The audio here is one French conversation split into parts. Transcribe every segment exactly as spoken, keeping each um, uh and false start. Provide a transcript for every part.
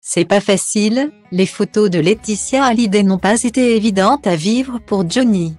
C'est pas facile, les photos de Laetitia Hallyday n'ont pas été évidentes à vivre pour Johnny.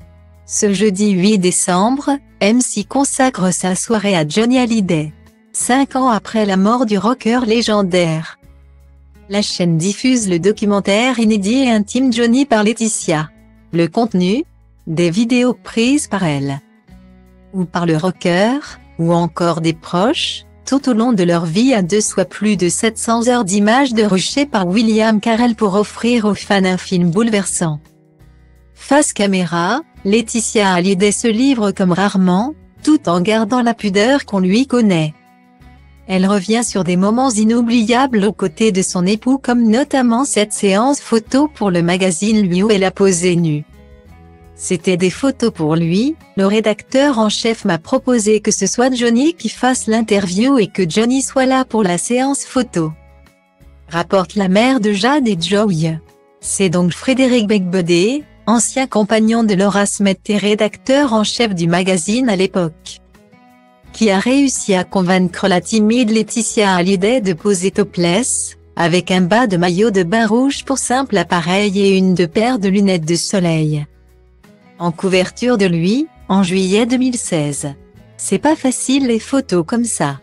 Ce jeudi huit décembre, M six consacre sa soirée à Johnny Hallyday. Cinq ans après la mort du rocker légendaire. La chaîne diffuse le documentaire inédit et intime Johnny par Laetitia. Le contenu, des vidéos prises par elle, ou par le rocker, ou encore des proches, tout au long de leur vie à deux, soit plus de sept cents heures d'images de rushées par William Carell pour offrir aux fans un film bouleversant. Face caméra, Laetitia Hallyday se livre comme rarement, tout en gardant la pudeur qu'on lui connaît. Elle revient sur des moments inoubliables aux côtés de son époux, comme notamment cette séance photo pour le magazine Lui où elle a posé nue. C'était des photos pour lui, le rédacteur en chef m'a proposé que ce soit Johnny qui fasse l'interview et que Johnny soit là pour la séance photo. Rapporte la mère de Jade et Joey. C'est donc Frédéric Beigbeder, ancien compagnon de Laura Smet et rédacteur en chef du magazine à l'époque, qui a réussi à convaincre la timide Laetitia Hallyday de poser topless, avec un bas de maillot de bain rouge pour simple appareil et une de paire de lunettes de soleil. En couverture de Lui, en juillet deux mille seize. C'est pas facile les photos comme ça.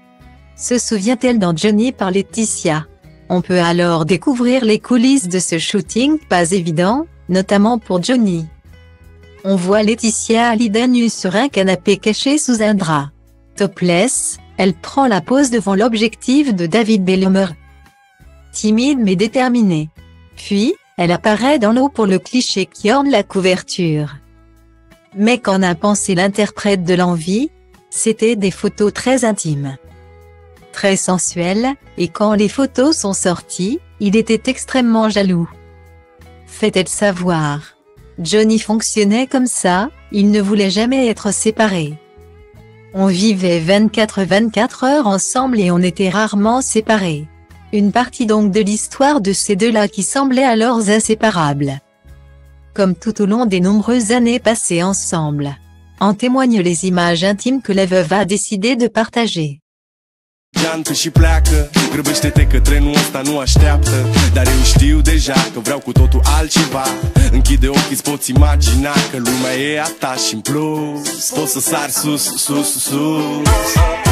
Se souvient-elle dans Johnny par Laetitia. On peut alors découvrir les coulisses de ce shooting pas évident, notamment pour Johnny. On voit Laetitia Hallyday nue sur un canapé caché sous un drap. Topless, elle prend la pose devant l'objectif de David Bellomer. Timide mais déterminée. Puis, elle apparaît dans l'eau pour le cliché qui orne la couverture. Mais qu'en a pensé l'interprète de l'envie? C'était des photos très intimes, très sensuelles, et quand les photos sont sorties, il était extrêmement jaloux. Fait-elle savoir. Johnny fonctionnait comme ça, il ne voulait jamais être séparé. On vivait vingt-quatre vingt-quatre heures ensemble et on était rarement séparés. Une partie donc de l'histoire de ces deux-là qui semblaient alors inséparables. Comme tout au long des nombreuses années passées ensemble. En témoignent les images intimes que la veuve a décidé de partager. Geantă și pleacă, grăbește-te că trenul ăsta nu așteaptă. Dar eu știu deja că vreau cu totul altceva. Închide ochii, îți poți imagina că lumea e a ta și în plus poți să sari sus, sus, sus.